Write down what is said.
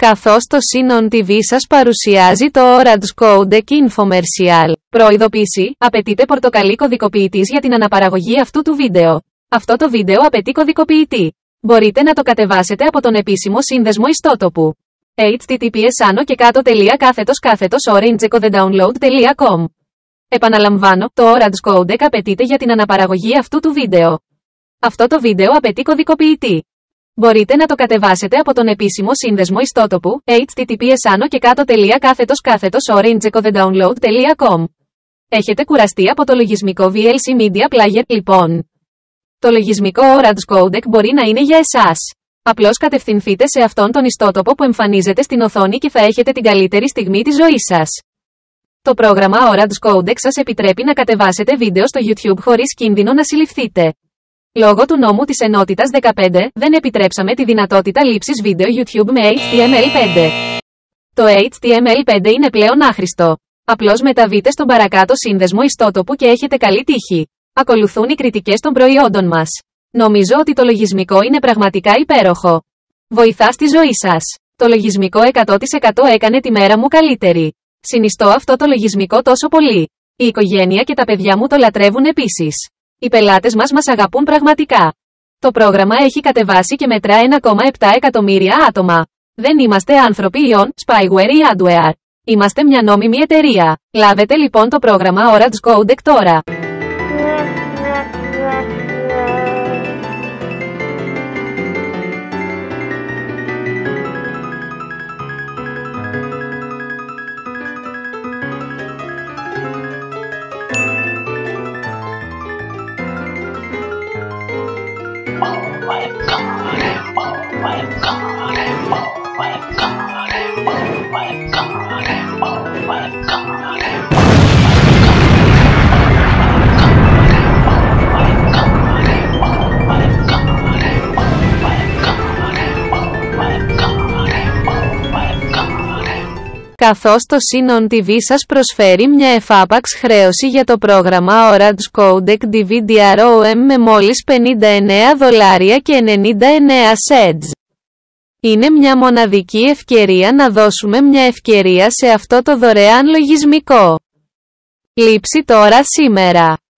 Καθώς το CANON TV σας παρουσιάζει το Orange Codec infomercial. Προειδοποίηση: απαιτείται πορτοκαλί κωδικοποιητής για την αναπαραγωγή αυτού του βίντεο. Αυτό το βίντεο απαιτεί κωδικοποιητή. Μπορείτε να το κατεβάσετε από τον επίσημο σύνδεσμο ιστότοπου https://orangecodownload.com. Επαναλαμβάνω, το Orange Codec απαιτείται για την αναπαραγωγή αυτού του βίντεο. Αυτό το βίντεο απαιτεί κωδικοποιητή. Μπορείτε να το κατεβάσετε από τον επίσημο σύνδεσμο ιστότοπου https://orangecodownload.com. Έχετε κουραστεί από το λογισμικό VLC Media Player, λοιπόν. Το λογισμικό Orange Codec μπορεί να είναι για εσάς. Απλώς κατευθυνθείτε σε αυτόν τον ιστότοπο που εμφανίζεται στην οθόνη και θα έχετε την καλύτερη στιγμή της ζωής σας. Το πρόγραμμα Orange Codec σας επιτρέπει να κατεβάσετε βίντεο στο YouTube χωρίς κίνδυνο να συλληφθείτε. Λόγω του νόμου της ενότητας 15, δεν επιτρέψαμε τη δυνατότητα λήψης βίντεο YouTube με HTML5. Το HTML5 είναι πλέον άχρηστο. Απλώς μεταβείτε στον παρακάτω σύνδεσμο ιστότοπου και έχετε καλή τύχη. Ακολουθούν οι κριτικές των προϊόντων μας. Νομίζω ότι το λογισμικό είναι πραγματικά υπέροχο. Βοηθά στη ζωή σας. Το λογισμικό 100% έκανε τη μέρα μου καλύτερη. Συνιστώ αυτό το λογισμικό τόσο πολύ. Η οικογένεια και τα παιδιά μου το λατρεύουν επίσης. Οι πελάτες μας αγαπούν πραγματικά. Το πρόγραμμα έχει κατεβάσει και μετρά 1,7 εκατομμύρια άτομα. Δεν είμαστε άνθρωποι ιών, spyware ή adware. Είμαστε μια νόμιμη εταιρεία. Λάβετε λοιπόν το πρόγραμμα Orange Codec τώρα. Καθώς το CANON TV σας προσφέρει μια εφάπαξ χρέωση για το πρόγραμμα Orange Codec DVD-ROM με μόλις $59.99. Είναι μια μοναδική ευκαιρία να δώσουμε μια ευκαιρία σε αυτό το δωρεάν λογισμικό. Λήψη τώρα σήμερα.